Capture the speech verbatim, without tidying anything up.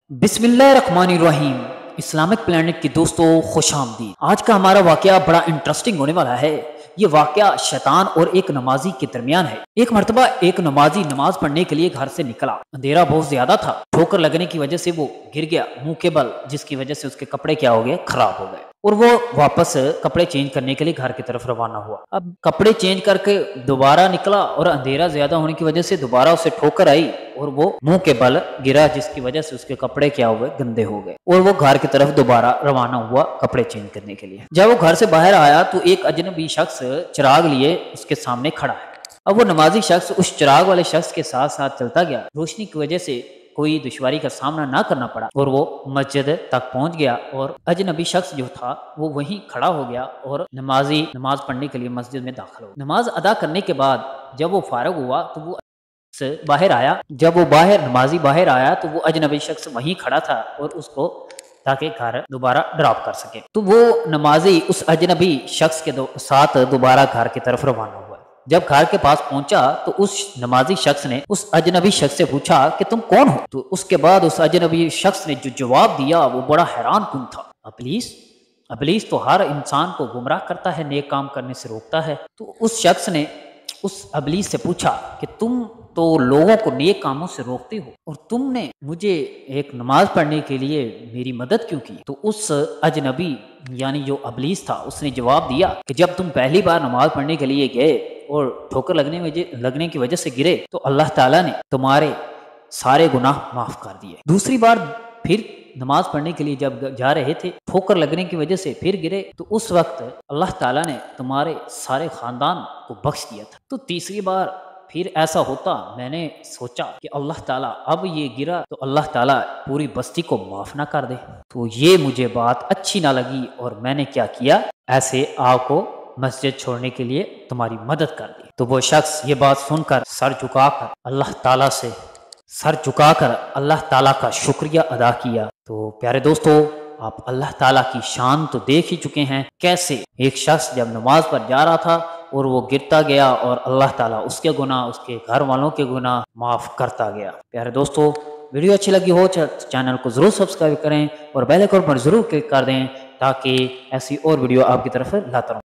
बिस्मिल्लाहिर्रहमानिर्रहीम। Islamic planet की दोस्तों खुश आमदीद। आज का हमारा वाकया बड़ा इंटरेस्टिंग होने वाला है। ये वाकया शैतान और एक नमाजी के दरमियान है। एक मर्तबा एक नमाजी नमाज पढ़ने के लिए घर से निकला। अंधेरा बहुत ज्यादा था। ठोकर लगने की वजह से वो गिर गया मुंह के बल, जिसकी वजह से उसके कपड़े क्या हो गए, खराब हो गए और वो वापस कपड़े चेंज करने के लिए घर की तरफ रवाना हुआ। अब कपड़े चेंज करके दोबारा निकला और अंधेरा ज्यादा होने की वजह से दोबारा उसे ठोकर आई और वो मुंह के बल गिरा, जिसकी वजह से उसके कपड़े क्या हुए, गंदे हो गए और वो घर की तरफ दोबारा रवाना हुआ कपड़े चेंज करने के लिए। जब वो घर से बाहर आया तो एक अजनबी शख्स चिराग लिए उसके सामने खड़ा है। अब वो नमाजी शख्स उस चिराग वाले शख्स के साथ साथ चलता गया। रोशनी की वजह से कोई दुश्वारी का सामना ना करना पड़ा और वो मस्जिद तक पहुंच गया और अजनबी शख्स जो था वो वहीं खड़ा हो गया और नमाजी नमाज पढ़ने के लिए मस्जिद में दाखिल हो। नमाज अदा करने के बाद जब वो फारग हुआ तो वो से बाहर आया। जब वो बाहर नमाजी बाहर आया तो वो अजनबी शख्स वहीं खड़ा था और उसको ताकि घर दोबारा ड्रॉप कर सके। तो वो नमाजी उस अजनबी शख्स के दो, साथ दोबारा घर की तरफ रवाना हुआ। जब घर के पास पहुंचा तो उस नमाजी शख्स ने उस अजनबी शख्स से पूछा कि तुम कौन हो। तो उसके बाद उस अजनबी शख्स ने जो जवाब दिया वो बड़ा हैरान कुन था। अबलीस अबलीस तो हर इंसान को गुमराह करता है, नेक काम करने से रोकता है। तो उस शख्स ने उस अबलीस से पूछा कि तुम तो लोगों को नेक कामों से रोकते हो और तुमने मुझे एक नमाज पढ़ने के लिए मेरी मदद क्यों की। तो उस अजनबी यानी जो अबलीस था उसने जवाब दिया कि जब तुम पहली बार नमाज पढ़ने के लिए गए और ठोकर लगने में लगने की वजह से गिरे तो अल्लाह ताला ने तुम्हारे सारे गुनाह माफ कर दिए। दूसरी बार फिर नमाज पढ़ने के लिए जब जा रहे थे, ठोकर लगने की वजह से फिर गिरे तो उस वक्त अल्लाह ताला ने तुम्हारे सारे खानदान को बख्श दिया था। तो तीसरी बार फिर ऐसा होता, मैंने सोचा कि अल्लाह ताला अब ये गिरा तो अल्लाह ताला पूरी बस्ती को माफ ना कर दे। तो ये मुझे बात अच्छी ना लगी और मैंने क्या किया, ऐसे आपको मस्जिद छोड़ने के लिए तुम्हारी मदद कर दी। तो वो शख्स ये बात सुनकर सर झुकाकर अल्लाह ताला से सर झुकाकर अल्लाह ताला का शुक्रिया अदा किया। तो प्यारे दोस्तों, आप अल्लाह ताला की शान तो देख ही चुके हैं, कैसे एक शख्स जब नमाज पर जा रहा था और वो गिरता गया और अल्लाह ताला उसके गुनाह, उसके घर वालों के गुनाह माफ करता गया। प्यारे दोस्तों, वीडियो अच्छी लगी हो चैनल को जरूर सब्सक्राइब करें और बेल आइकन पर जरूर क्लिक कर दें ताकि ऐसी और वीडियो आपकी तरफ लाता रहूं।